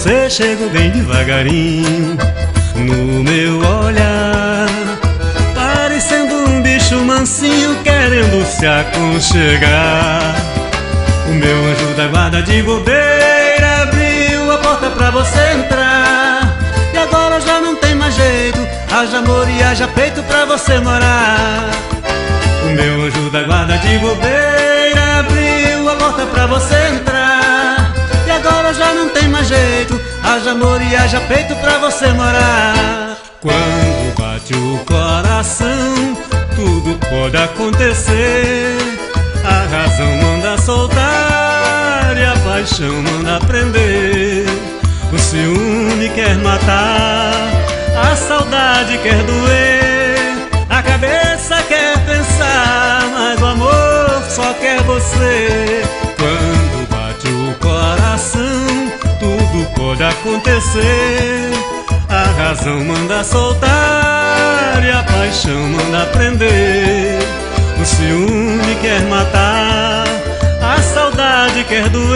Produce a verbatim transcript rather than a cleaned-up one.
você chegou bem devagarinho no meu olhar, parecendo um bicho mansinho querendo se aconchegar. O meu anjo da guarda de bobeira abriu a porta pra você entrar, e agora já não tem mais jeito, haja amor e haja peito pra você morar. O meu anjo da guarda de bobeira abriu a porta pra você entrar, e agora já não tem mais jeito, haja amor e haja peito pra você morar. Quando bate o coração, tudo pode acontecer. A razão manda soltar e a paixão manda prender. O ciúme quer matar, a saudade quer doer, a cabeça quer pensar, mas o amor só quer você. Quando bate o coração, tudo pode acontecer. A razão manda soltar e a paixão manda prender. O ciúme quer matar, a saudade quer doer,